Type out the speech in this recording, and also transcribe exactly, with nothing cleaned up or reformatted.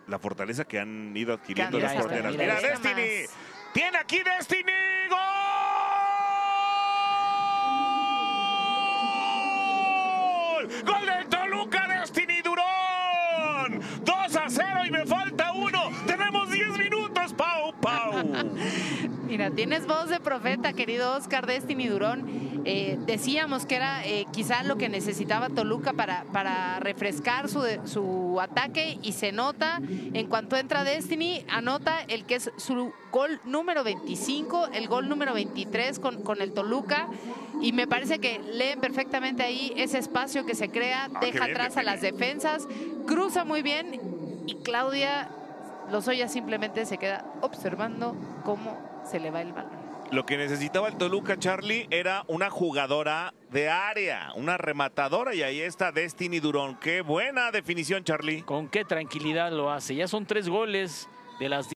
la fortaleza que han ido adquiriendo Mira las esta, porteras. mira Mira, esta. Destiny. Tiene aquí Destiny. ¡Gol! ¡Gol del Toluca, Destiny Durón! dos a cero y me falta uno. Tenemos diez minutos, Pau, Pau. Mira, tienes voz de profeta, querido Oscar. Destiny Durón. Eh, decíamos que era eh, quizá lo que necesitaba Toluca para, para refrescar su, su ataque, y se nota. En cuanto entra Destiny, anota el que es su gol número veinticinco, el gol número veintitrés con, con el Toluca. Y me parece que leen perfectamente ahí ese espacio que se crea, Ah, deja bien, atrás a las defensas, cruza muy bien, y Claudia Lozoya simplemente se queda observando cómo se le va el balón. Lo que necesitaba el Toluca, Charlie, era una jugadora de área, una rematadora, y ahí está Destiny Durón. Qué buena definición, Charlie. Con qué tranquilidad lo hace. Ya son tres goles de las